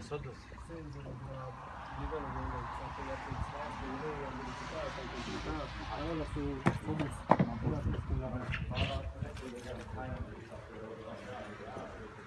s-a dus. Senzorul de la nivelul de unde s-a păiat în slasă, nu am verificat, s-a verificat, dar ăla s-a dus. Am pus la